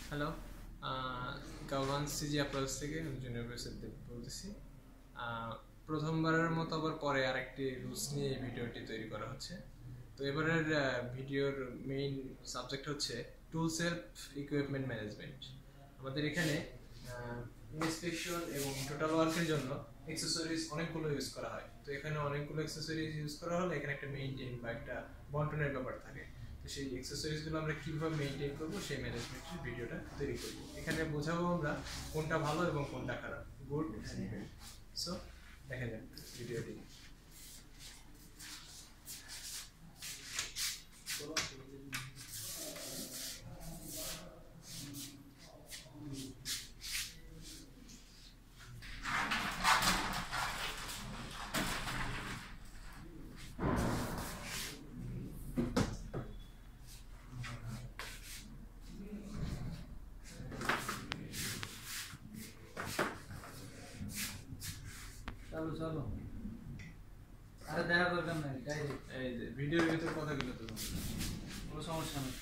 Hello, Kawran CG approach থেকে আমি junior president বলতেছি। প্রথমবারের মতো আবার পরে আরেকটি রুলস নিয়ে এই ভিডিওটি তৈরি করা হচ্ছে। তো এবারের ভিডিওর মেইন সাবজেক্ট হচ্ছে টুল সেলফ ইকুইপমেন্ট ম্যানেজমেন্ট। আমাদের এখানে ইন্সপেকশন এবং টোটাল ওয়ার্কের জন্য অ্যাক্সেসরিজ অনেকগুলো ইউজ করা হয়। তো এখানে অনেকগুলো অ্যাক্সেসরিজ ইউজ করা হলে এখানে একটা মেইনটেইন বা একটা বন্টনের ব্যাপার থাকে। তো সেই অ্যাক্সেসরিজগুলো আমরা কীভাবে মেইনটেইন করবো সেই ম্যানেজমেন্টের ভিডিওটা তৈরি করবো। এখানে বোঝাবো আমরা কোনটা ভালো এবং কোনটা খারাপ, গুড অ্যান্ড ব্যাড। সো দেখা যাক ভিডিওটি। চলো চলো, আরে দেখা দরকার নাই, ডাইরেক্ট এই যে ভিডিওর ভিতর কথাগুলো তো কোনো সমস্যা নেই।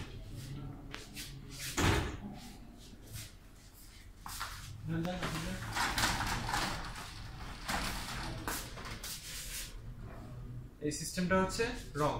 এই সিস্টেমটা হচ্ছে রং।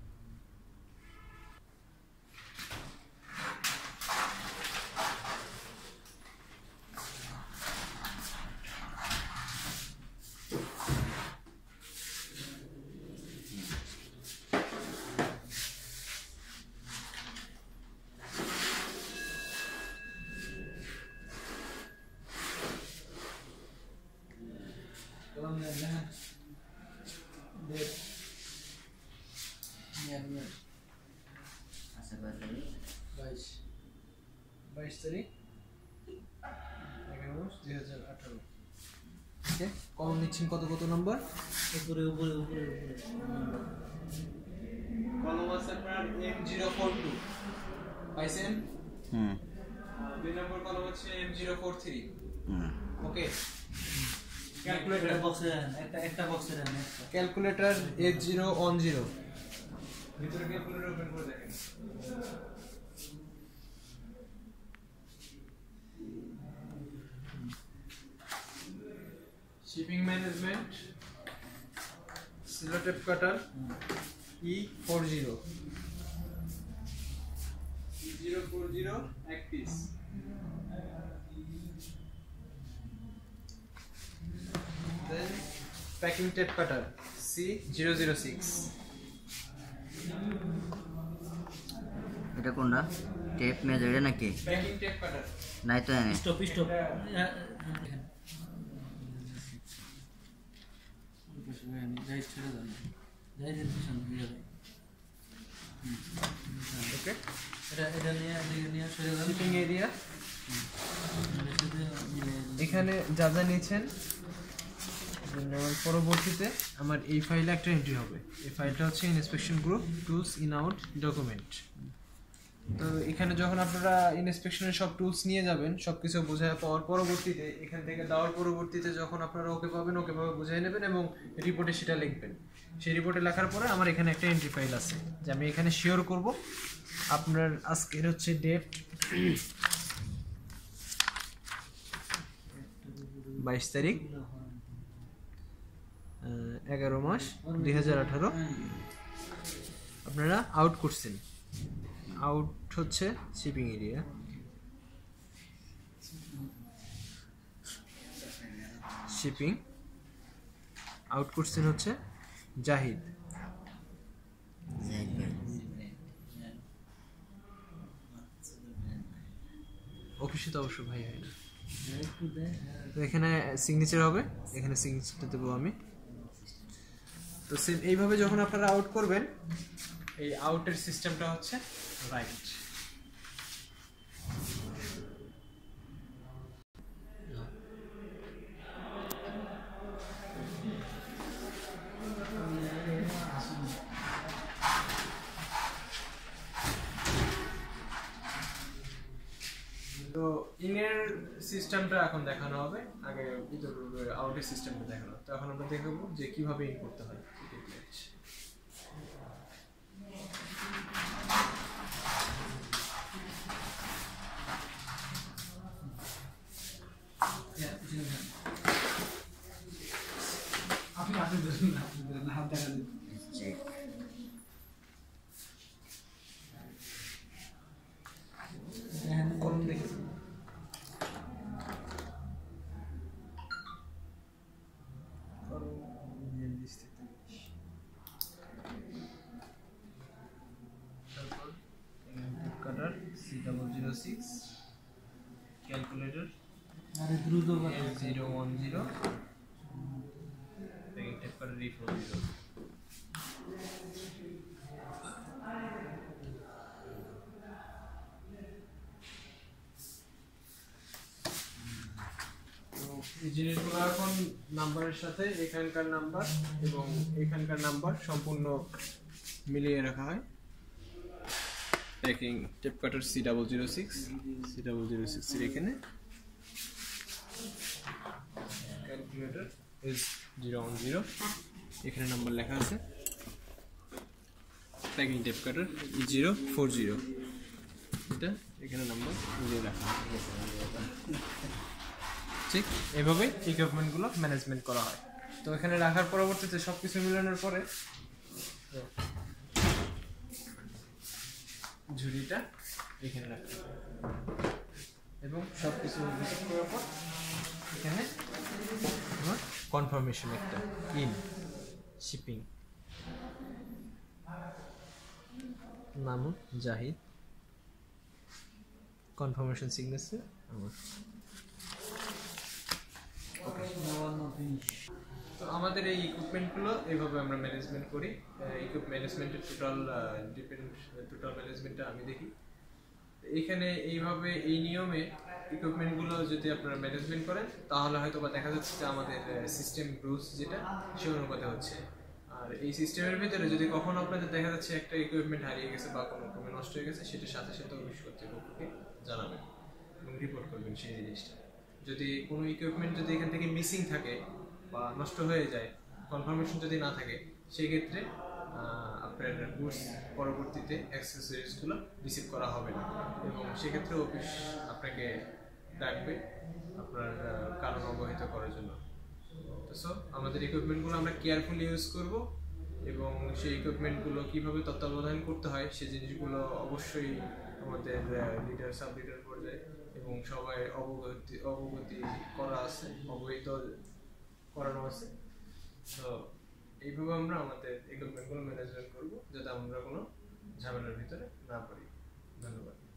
বাইশ তারিখ 11/2018। ওকে, কলম নিচ্ছেন কত কত নম্বর? উপরে উপরে উপরে কলম আছে আপনার M042 পাইছেন? দুই নম্বর কলম হচ্ছে M043। ওকে, ক্যালকুলেটর বক্সে একটা বক্সে দেন, ক্যালকুলেটর H010 ভিতরে ক্যালকুলেটর ওপেন করে দেখেন। শিপিং ম্যানেজমেন্ট সিলোটেপ কাটার E40 এক পিস। Then packing tape cutter C006। এটা কোনটা? টেপ মেজার এটা নাকি? প্যাকিং টেপ কাটার নাই তো এনে স্টপ স্টপ। যাই ছেড়ে দেন, যাই দিন পিছনে দিয়ে দেন। ওকে, এটা নিয়ে ছেড়ে দেন। শিপিং এরিয়া এখানে যা যা নিয়েছেন পরবর্তীতে আমার এই ফাইলে একটা এন্ট্রি হবে। এই ফাইলটা হচ্ছে inspection group tools in out document. তো এখানে যখন আপনারা ইন্সপেকশনের সব টুলস নিয়ে যাবেন, সব কিছু বোঝায় পাওয়ার পরবর্তীতে এখান থেকে দেওয়ার পরবর্তীতে যখন আপনারা ওকে পাবেন, ওকে ভাবে বুঝিয়ে নেবেন এবং রিপোর্টে সেটা লিখবেন। সেই রিপোর্টে লেখার পরে আমার এখানে একটা এন্ট্রি ফাইল আছে যে আমি এখানে শিওর করব আপনার আজকের হচ্ছে ডেট 22 তারিখ 11/2018 আপনারা আউট করছেন। আউট হচ্ছে শিপিং এরিয়া, শিপিং আউট করছেন হচ্ছে জাহিদ। অফিসে তো অবশ্য ভাই হয় না। তো এখানে সিগনেচার হবে, এখানে সিগনেচারটা দেবো আমি। তো সেম এইভাবে যখন আপনারা আউট করবেন, এই আউটের সিস্টেমটা হচ্ছে রাইট। তো ইনের সিস্টেমটা এখন দেখানো হবে, আগে আউটের সিস্টেমটা দেখানো। তো এখন আমরা দেখাবো যে কিভাবে ইন করতে হয়। 06 ক্যালকুলেটর আরে দ্রুত কথা। F010 প্যাকিং টেপ করে D40 এই জিনিসগুলো এখন নাম্বারের সাথে এখানকার নাম্বার এবং এখানকার নাম্বার সম্পূর্ণ মিলিয়ে রাখা হয় প্যাকিং টেপ কাটার C006 এর এখানে ক্যালকুলেটর S010 এখানে নাম্বার লেখা আছে প্যাকিং টেপ কাটার E040 এটা এখানে নাম্বার মিলিয়ে রাখা আছে ঠিক এভাবে ইকুইপমেন্টগুলো ম্যানেজমেন্ট করা হয় তো এখানে রাখার পরবর্তীতে সবকিছু মিলানোর পরে ঝুড়িটা এখানে রাখতে হবে এবং সবকিছু রিসিভ করার পর এখানে কনফার্মেশন একটা ইন শিপিং নাম জাহিদ কনফার্মেশন সিগনেচার আমার তো আমাদের এই ইকুইপমেন্টগুলো এইভাবে আমরা ম্যানেজমেন্ট করি ম্যানেজমেন্টের টোটাল ম্যানেজমেন্টটা আমি দেখি এখানে এইভাবে এই নিয়মে ইকুইপমেন্টগুলো যদি আপনারা ম্যানেজমেন্ট করেন তাহলে হয়তো বা দেখা যাচ্ছে যে আমাদের সিস্টেম গ্রোথ যেটা সে অনুপাতে হচ্ছে আর এই সিস্টেমের ভিতরে যদি কখনো আপনাদের দেখা যাচ্ছে একটা ইকুইপমেন্ট হারিয়ে গেছে বা কোনো ক্রমে নষ্ট হয়ে গেছে সেটার সাথে সাথে অফিস কর্তৃপক্ষকে জানাবেন এবং রিপোর্ট করবেন সেই জিনিসটা যদি কোনো ইকুইপমেন্ট যদি এখান থেকে মিসিং থাকে বা নষ্ট হয়ে যায় কনফার্মেশন যদি না থাকে সেই ক্ষেত্রে আপনার গুডস পরবর্তীতে অ্যাক্সেসরিজগুলো রিসিভ করা হবে না এবং সেক্ষেত্রে অফিস আপনাকে ডাকবে আপনার কারণ অবহিত করার জন্য তো সো আমাদের ইকুইপমেন্টগুলো আমরা কেয়ারফুলি ইউজ করব এবং সেই ইকুইপমেন্টগুলো কীভাবে তত্ত্বাবধান করতে হয় সেই জিনিসগুলো অবশ্যই আমাদের লিডার সাব লিডার পর্যায়ে এবং সবাই অবগতি করা আছে অবহিত করানো আছে তো এইভাবে আমরা আমাদের ইকুইপমেন্টগুলো ম্যানেজমেন্ট করব যাতে আমরা কোনো ঝামেলার ভিতরে না পড়ি ধন্যবাদ